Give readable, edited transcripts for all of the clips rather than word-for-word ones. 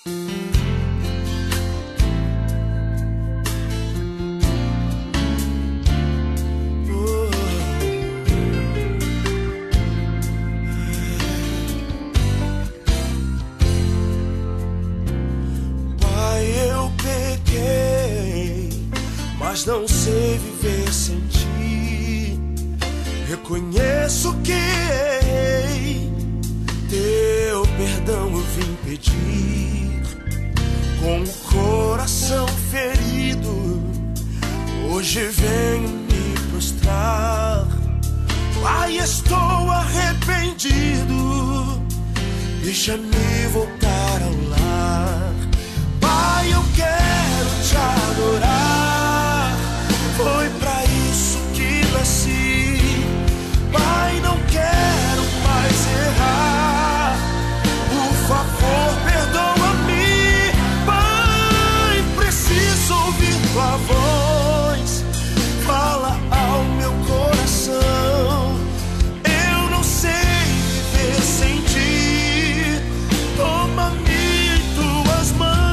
Mas não sei viver sem ti. Reconheço que errei, teu perdão eu vim pedir. Com o coração ferido, hoje venho me prostrar. Pai, estou arrependido, deixa-me voltar ao lar. Pai, eu quero te adorar, foi pra isso que nasci. Pai, não quero mais errar, por favor, perdoa-me. Pai, preciso ouvir tua voz, fala ao meu coração. Eu não sei viver sem ti, toma-me em tuas mãos.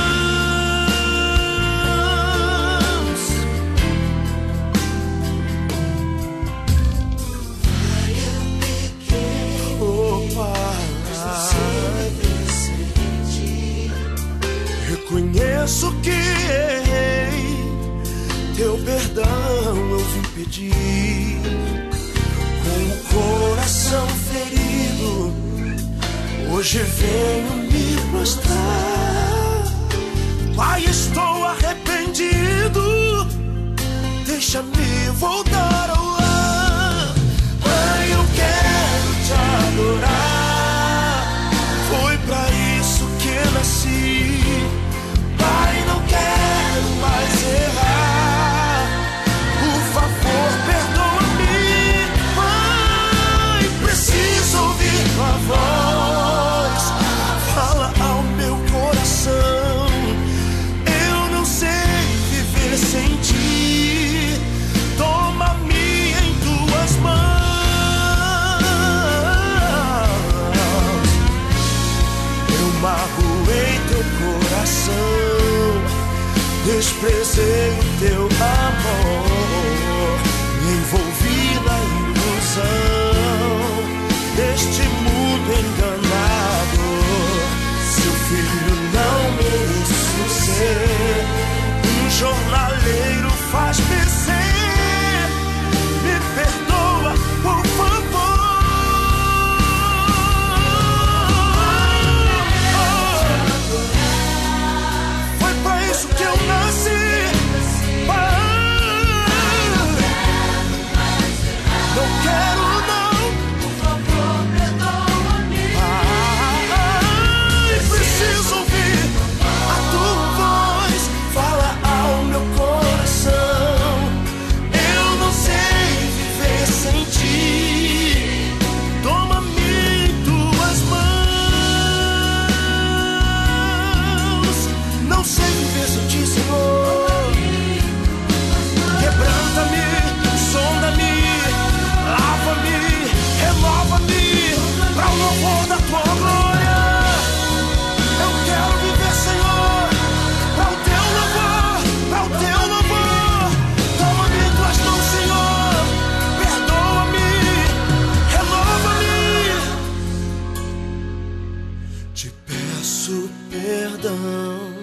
Reconheço que errei, teu perdão eu vim pedir. Com o coração ferido, hoje venho me prostrar. Pai, estou arrependido, deixa-me voltar ao lar. Pai, eu quero te adorar, foi pra isso que nasci. Pai, não quero mais errar, por favor, perdoa-me. Pai, preciso ouvir tua voz, fala ao meu coração. Eu não sei viver sem ti, toma-me em tuas mãos. Eu magoei teu coração, desprezei o teu amor, me envolvi na ilusão deste mundo enganado. Seu filho não mereço ser, um jornaleiro faz-me ser. Me perdoa, por favor. Foi pra isso que eu nasci. Não quero não, por favor, perdoa-me. Preciso ouvir a tua voz, fala ao meu coração. Eu não sei viver sem ti, toma-me em tuas mãos. Não sei viver sem ti, Senhor. Quebranta-me, sonda-me, lava-me, renova-me para o louvor da tua glória. Eu quero viver, Senhor, para o teu louvor, para o teu louvor. Toma-me em tuas mãos, Senhor, perdoa-me, renova-me. Te peço perdão